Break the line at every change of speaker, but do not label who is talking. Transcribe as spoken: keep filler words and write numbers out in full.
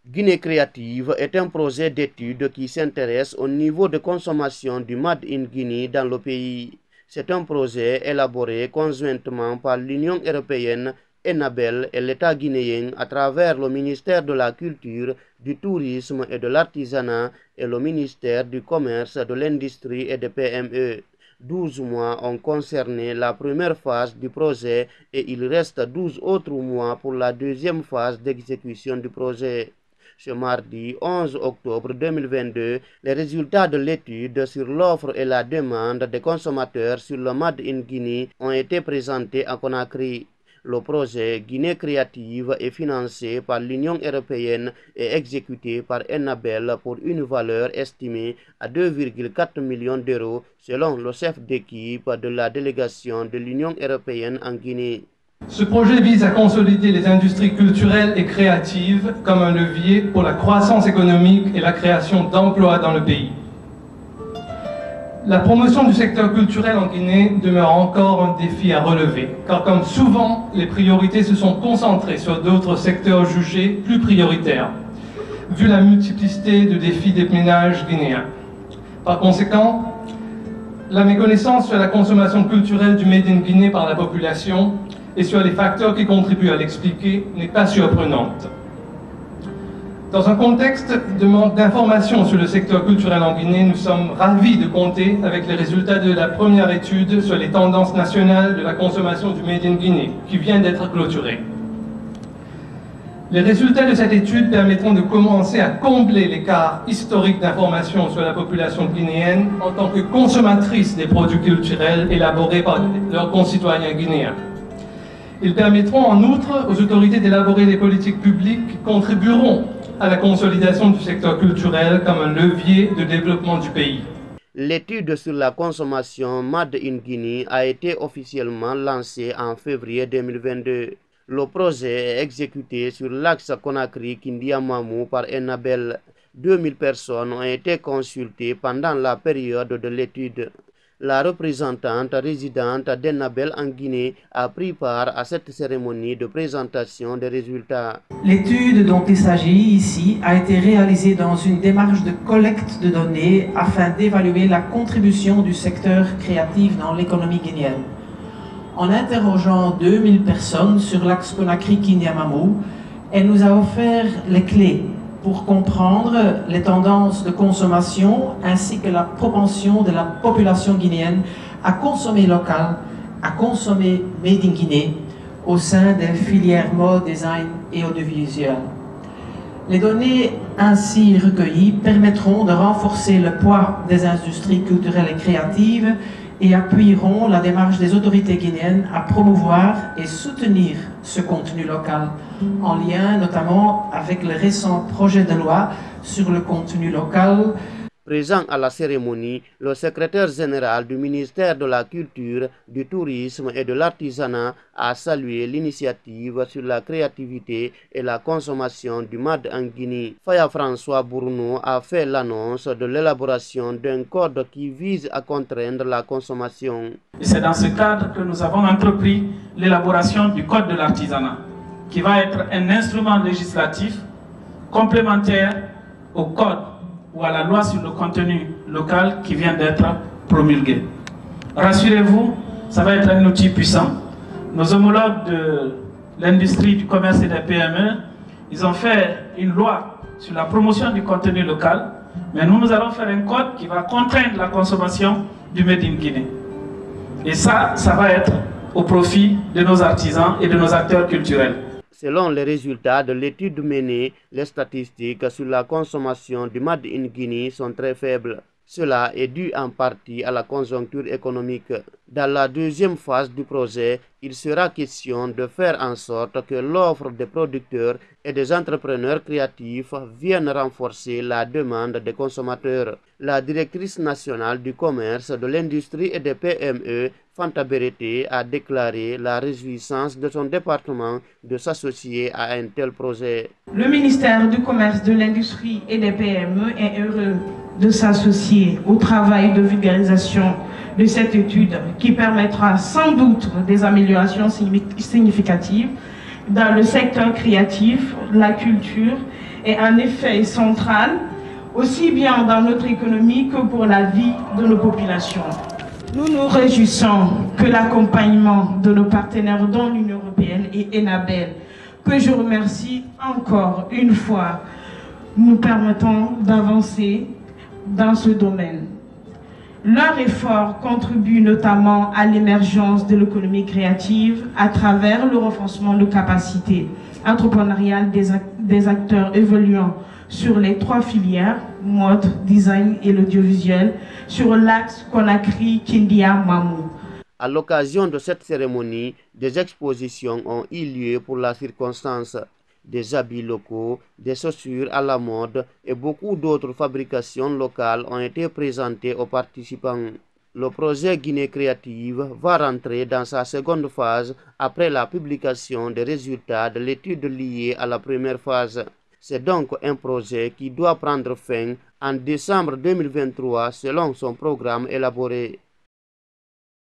Guinée Créative est un projet d'étude qui s'intéresse au niveau de consommation du Made in Guinée dans le pays. C'est un projet élaboré conjointement par l'Union européenne, Enabel et l'État guinéen à travers le ministère de la Culture, du Tourisme et de l'Artisanat et le ministère du Commerce, de l'Industrie et des P M E. douze mois ont concerné la première phase du projet et il reste douze autres mois pour la deuxième phase d'exécution du projet. Ce mardi onze octobre deux mille vingt-deux, les résultats de l'étude sur l'offre et la demande des consommateurs sur le Made in Guinée ont été présentés à Conakry. Le projet Guinée Créative est financé par l'Union européenne et exécuté par Enabel pour une valeur estimée à deux virgule quatre millions d'euros selon le chef d'équipe de la délégation de l'Union européenne en Guinée.
Ce projet vise à consolider les industries culturelles et créatives comme un levier pour la croissance économique et la création d'emplois dans le pays. La promotion du secteur culturel en Guinée demeure encore un défi à relever, car comme souvent, les priorités se sont concentrées sur d'autres secteurs jugés plus prioritaires, vu la multiplicité de défis des ménages guinéens. Par conséquent, la méconnaissance sur la consommation culturelle du Made in Guinée par la population et sur les facteurs qui contribuent à l'expliquer n'est pas surprenante. Dans un contexte de manque d'informations sur le secteur culturel en Guinée, nous sommes ravis de compter avec les résultats de la première étude sur les tendances nationales de la consommation du Made in Guinée, qui vient d'être clôturée. Les résultats de cette étude permettront de commencer à combler l'écart historique d'informations sur la population guinéenne en tant que consommatrice des produits culturels élaborés par leurs concitoyens guinéens. Ils permettront en outre aux autorités d'élaborer des politiques publiques qui contribueront à la consolidation du secteur culturel comme un levier de développement du pays.
L'étude sur la consommation Made in Guinée a été officiellement lancée en février deux mille vingt-deux. Le projet est exécuté sur l'axe Conakry-Kindia-Mamou par Enabel. deux mille personnes ont été consultées pendant la période de l'étude. La représentante résidente d'Enabel en Guinée a pris part à cette cérémonie de présentation des résultats.
L'étude dont il s'agit ici a été réalisée dans une démarche de collecte de données afin d'évaluer la contribution du secteur créatif dans l'économie guinéenne. En interrogeant deux mille personnes sur l'axe Conakry-Kindia-Mamou, elle nous a offert les clés pour comprendre les tendances de consommation ainsi que la propension de la population guinéenne à consommer local, à consommer Made in Guinée au sein des filières mode, design et audiovisuel. Les données ainsi recueillies permettront de renforcer le poids des industries culturelles et créatives et appuieront la démarche des autorités guinéennes à promouvoir et soutenir ce contenu local, en lien notamment avec le récent projet de loi sur le contenu local.
Présent à la cérémonie, le secrétaire général du ministère de la Culture, du Tourisme et de l'Artisanat a salué l'initiative sur la créativité et la consommation du Made in Guinée. Faya François Bourneau a fait l'annonce de l'élaboration d'un code qui vise à contraindre la consommation.
C'est dans ce cadre que nous avons entrepris l'élaboration du Code de l'artisanat, qui va être un instrument législatif complémentaire au Code ou à la loi sur le contenu local qui vient d'être promulguée. Rassurez-vous, ça va être un outil puissant. Nos homologues de l'industrie, du commerce et des P M E, ils ont fait une loi sur la promotion du contenu local, mais nous, nous allons faire un code qui va contraindre la consommation du Made in Guinée. Et ça, ça va être au profit de nos artisans et de nos acteurs culturels.
Selon les résultats de l'étude menée, les statistiques sur la consommation du Made in Guinée sont très faibles. Cela est dû en partie à la conjoncture économique. Dans la deuxième phase du projet, il sera question de faire en sorte que l'offre des producteurs et des entrepreneurs créatifs vienne renforcer la demande des consommateurs. La directrice nationale du commerce, de l'industrie et des P M E, Fanta Berete, a déclaré la réjouissance de son département de s'associer à un tel projet.
Le ministère du Commerce, de l'Industrie et des P M E est heureux de s'associer au travail de vulgarisation de cette étude qui permettra sans doute des améliorations significatives dans le secteur créatif, la culture est en effet centrale, aussi bien dans notre économie que pour la vie de nos populations. Nous nous réjouissons que l'accompagnement de nos partenaires dans l'Union européenne et Enabel, que je remercie encore une fois, nous permettant d'avancer dans ce domaine. Leur effort contribue notamment à l'émergence de l'économie créative à travers le renforcement de capacités entrepreneuriales des, act des acteurs évoluant sur les trois filières, mode, design et l'audiovisuel, sur l'axe Conakry-Kindia-Mamou.
À l'occasion de cette cérémonie, des expositions ont eu lieu pour la circonstance. Des habits locaux, des chaussures à la mode et beaucoup d'autres fabrications locales ont été présentées aux participants. Le projet Guinée Créative va rentrer dans sa seconde phase après la publication des résultats de l'étude liée à la première phase. C'est donc un projet qui doit prendre fin en décembre deux mille vingt-trois selon son programme élaboré.